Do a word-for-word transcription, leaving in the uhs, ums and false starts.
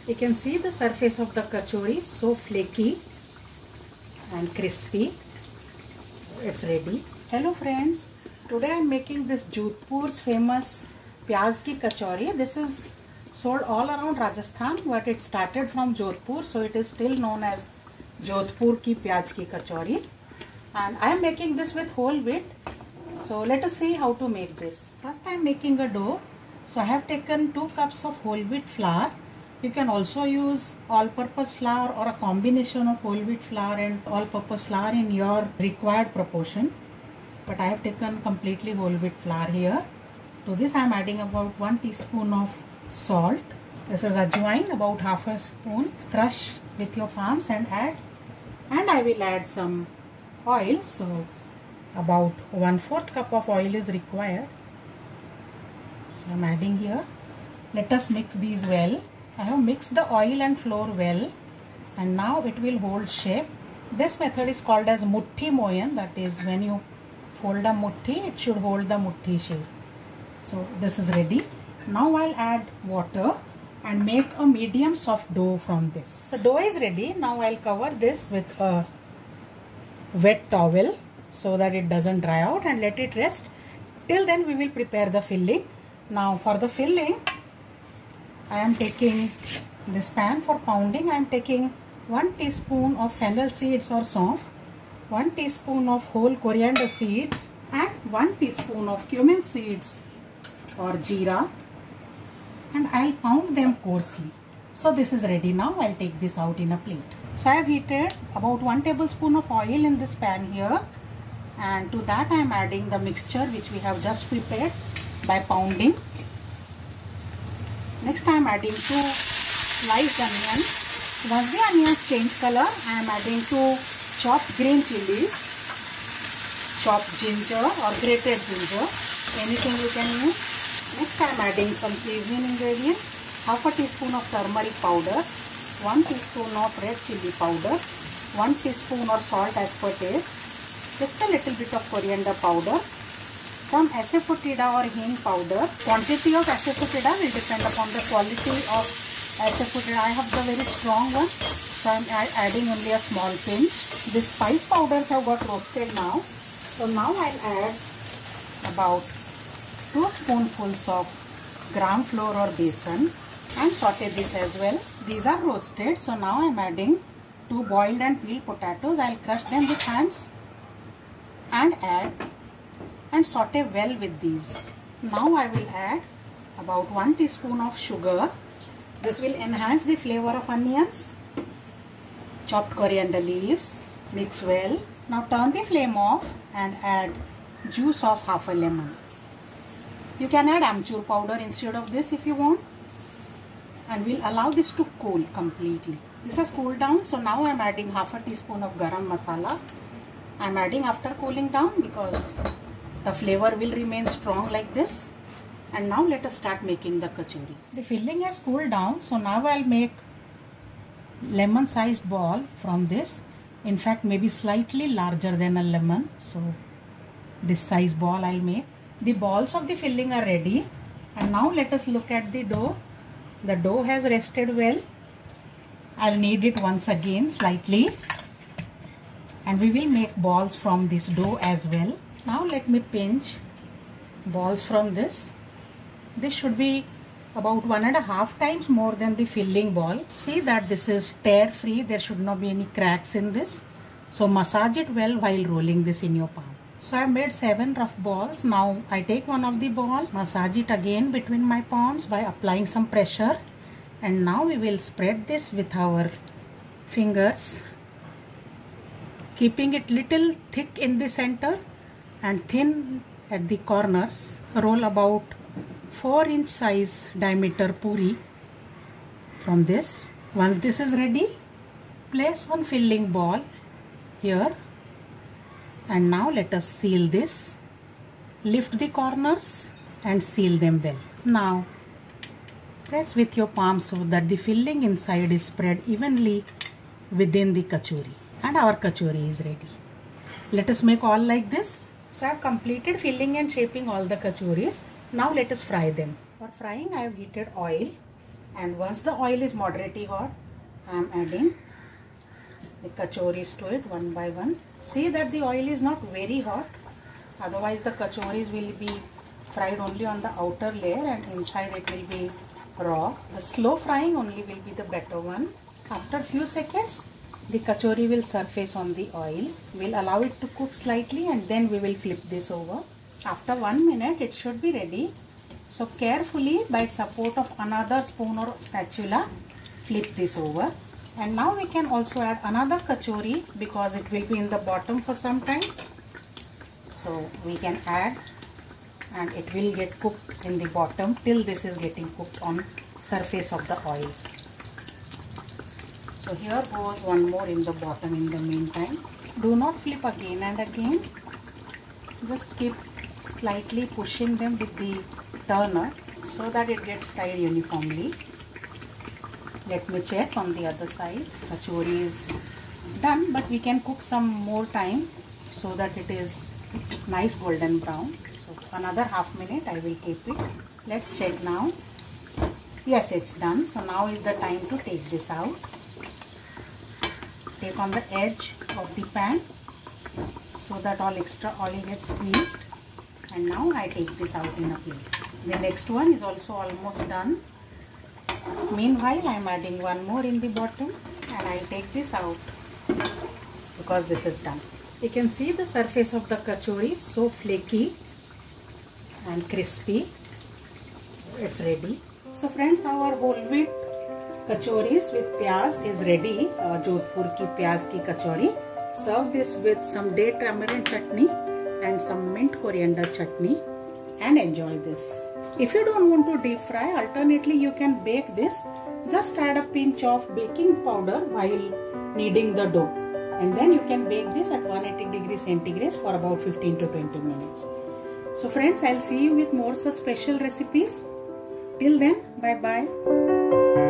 You can see the surface of the kachori so flaky and crispy. So it's ready. Hello friends, today I am making this Jodhpur's famous pyaz ki kachori. This is sold all around Rajasthan, but it started from Jodhpur, so it is still known as Jodhpur ki pyaz ki kachori. And I am making this with whole wheat. So let us see how to make this. First I am making a dough. So I have taken two cups of whole wheat flour. You can also use all-purpose flour or a combination of whole wheat flour and all-purpose flour in your required proportion. But I have taken completely whole wheat flour here. To this I am adding about one teaspoon of salt. This is ajwain, about half a spoon. Crush with your palms and add. And I will add some oil. So about one fourth cup of oil is required. So I am adding here. Let us mix these well. I have mixed the oil and flour well, and now it will hold shape. This method is called as muthi moyan, that is when you fold a muthi, it should hold the muthi shape. So this is ready. Now I'll add water and make a medium soft dough from this. So dough is ready. Now I'll cover this with a wet towel so that it doesn't dry out and let it rest. Till then we will prepare the filling. Now for the filling, I am taking this pan for pounding. I am taking one teaspoon of fennel seeds or saunf, one teaspoon of whole coriander seeds and one teaspoon of cumin seeds or jeera, and I'll pound them coarsely. So this is ready now. I'll take this out in a plate. So I have heated about one tablespoon of oil in this pan here, and to that I am adding the mixture which we have just prepared by pounding. Next I am adding two sliced onions. Once the onions change color, I am adding two chopped green chilies, chopped ginger or grated ginger, anything you can use. Next I am adding some seasoning ingredients, half a teaspoon of turmeric powder, one teaspoon of red chili powder, one teaspoon or salt as per taste, just a little bit of coriander powder, some asafoetida or hing powder. Quantity of asafoetida will depend upon the quality of asafoetida. I have the very strong one, so I am adding only a small pinch. The spice powders have got roasted now. So now I will add about two spoonfuls of gram flour or besan and saute this as well. These are roasted. So now I am adding two boiled and peeled potatoes. I will crush them with hands and add and saute well with these. Now I will add about one teaspoon of sugar. This will enhance the flavor of onions. Chopped coriander leaves. Mix well. Now turn the flame off and add juice of half a lemon. You can add amchur powder instead of this if you want, and we'll allow this to cool completely. This has cooled down, so now I am adding half a teaspoon of garam masala. I am adding after cooling down because the flavor will remain strong like this. And now let us start making the kachoris. The filling has cooled down, so now I'll make lemon sized ball from this. In fact, maybe slightly larger than a lemon. So this size ball I'll make. The balls of the filling are ready. And now let us look at the dough. The dough has rested well. I'll knead it once again slightly. And we will make balls from this dough as well. Now let me pinch balls from this. This should be about one and a half times more than the filling ball. See that this is tear free. There should not be any cracks in this. So massage it well while rolling this in your palm. So I made seven rough balls. Now I take one of the ball, massage it again between my palms by applying some pressure. And now we will spread this with our fingers, keeping it little thick in the center and thin at the corners. Roll about four inch size diameter puri from this. Once this is ready, place one filling ball here, and now let us seal this. Lift the corners and seal them well. Now press with your palm so that the filling inside is spread evenly within the kachori, and our kachori is ready. Let us make all like this. So I have completed filling and shaping all the kachoris. Now let us fry them. For frying I have heated oil And once the oil is moderately hot, I am adding the kachoris to it one by one. See that the oil is not very hot, otherwise the kachoris will be fried only on the outer layer and inside it will be raw. The slow frying only will be the better one. After few seconds, the kachori will surface on the oil. We'll allow it to cook slightly and then we will flip this over. After one minute, it should be ready. So carefully, by support of another spoon or spatula, flip this over. And now we can also add another kachori because it will be in the bottom for some time. So we can add, and it will get cooked in the bottom till this is getting cooked on surface of the oil. So here goes one more in the bottom in the meantime. Do not flip again and again. Just keep slightly pushing them with the turner so that it gets fried uniformly. Let me check on the other side. Kachori is done, but we can cook some more time so that it is nice golden brown. So another half minute I will keep it. Let's check now. Yes, it's done. So now is the time to take this out. Take on the edge of the pan so that all extra oil gets squeezed. And now I take this out in a plate. The next one is also almost done. Meanwhile, I am adding one more in the bottom and I take this out because this is done. You can see the surface of the kachori is so flaky and crispy. So it's ready. So friends, our whole wheat kachoris with pyaz is ready. Our Jodhpur ki pyaz ki kachori. Serve this with some date tamarind chutney and some mint coriander chutney and enjoy this. If you don't want to deep fry, alternately you can bake this. Just add a pinch of baking powder while kneading the dough, and then you can bake this at one hundred eighty degrees centigrade for about fifteen to twenty minutes. So friends, I'll see you with more such special recipes. Till then, bye bye.